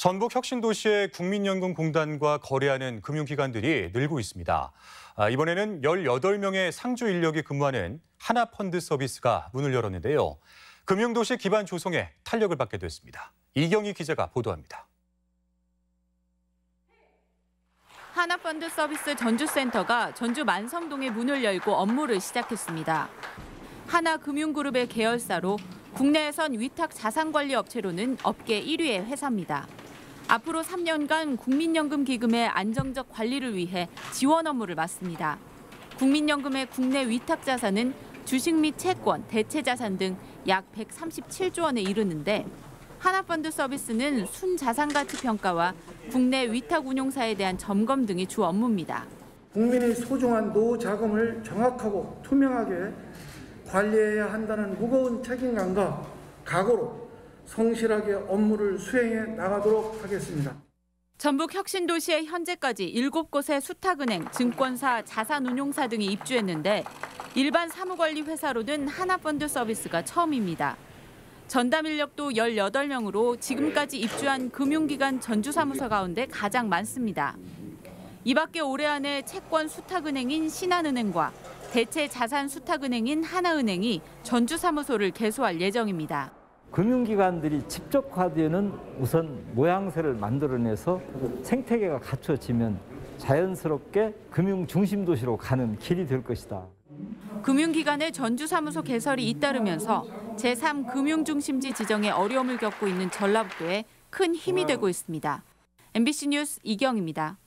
전북 혁신도시의 국민연금공단과 거래하는 금융기관들이 늘고 있습니다. 이번에는 18명의 상주 인력이 근무하는 하나펀드 서비스가 문을 열었는데요. 금융도시 기반 조성에 탄력을 받게 됐습니다. 이경희 기자가 보도합니다. 하나펀드 서비스 전주센터가 전주 만성동에 문을 열고 업무를 시작했습니다. 하나금융그룹의 계열사로 국내에선 위탁 자산관리 업체로는 업계 1위의 회사입니다. 앞으로 3년간 국민연금기금의 안정적 관리를 위해 지원 업무를 맡습니다. 국민연금의 국내 위탁 자산은 주식 및 채권, 대체 자산 등 약 137조 원에 이르는데 하나펀드 서비스는 순자산가치 평가와 국내 위탁 운용사에 대한 점검 등이 주 업무입니다. 국민의 소중한 노후 자금을 정확하고 투명하게 관리해야 한다는 무거운 책임감과 각오로 성실하게 업무를 수행해 나가도록 하겠습니다. 전북 혁신도시에 현재까지 7곳의 수탁은행, 증권사, 자산운용사 등이 입주했는데 일반 사무관리 회사로는 하나펀드 서비스가 처음입니다. 전담 인력도 18명으로 지금까지 입주한 금융기관 전주사무소 가운데 가장 많습니다. 이 밖에 올해 안에 채권 수탁은행인 신한은행과 대체 자산 수탁은행인 하나은행이 전주사무소를 개소할 예정입니다. 금융기관들이 집적화되는 우선 모양새를 만들어내서 생태계가 갖춰지면 자연스럽게 금융 중심 도시로 가는 길이 될 것이다. 금융기관의 전주사무소 개설이 잇따르면서 제3금융중심지 지정에 어려움을 겪고 있는 전라북도에 큰 힘이 되고 있습니다. MBC 뉴스 이경입니다.